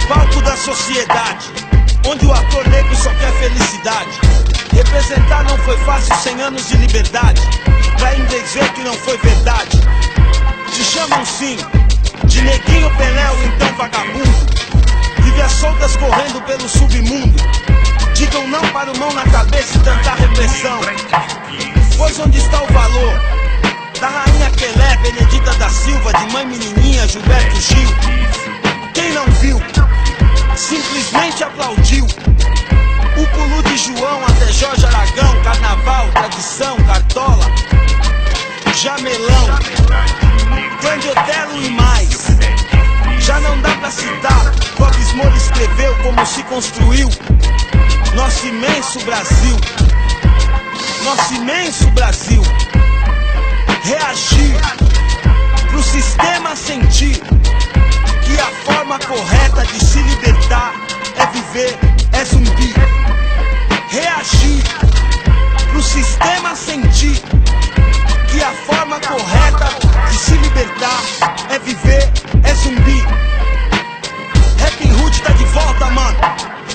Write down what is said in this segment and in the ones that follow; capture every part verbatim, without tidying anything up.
Palco da sociedade, onde o ator negro só quer felicidade. Representar não foi fácil, cem anos de liberdade, pra ainda dizer que não foi verdade. Te chamam sim de neguinho Pelé ou então vagabundo. Vive às soltas correndo pelo submundo. Digam não para o mão na cabeça e tanta repressão. Pois onde está o valor da rainha Pelé, Benedita da Silva, de mãe menininha, Gilberto Gil? Quem não viu, simplesmente aplaudiu. O pulo de João até Jorge Aragão, carnaval, tradição, cartola, jamelão, Grande Otelo e mais. Já não dá pra citar, Clóvis Moura escreveu como se construiu nosso imenso Brasil. Nosso imenso Brasil. Reagir pro sistema sentir que a forma correta de se libertar é viver, é zumbi. Reagir pro sistema sentir que a forma correta de se libertar é viver, é zumbi. Rap Hood tá de volta, mano.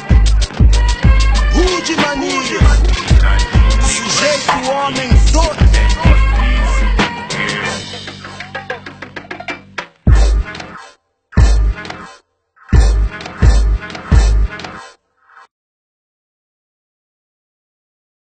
Hood mania. Sujeito homem doido.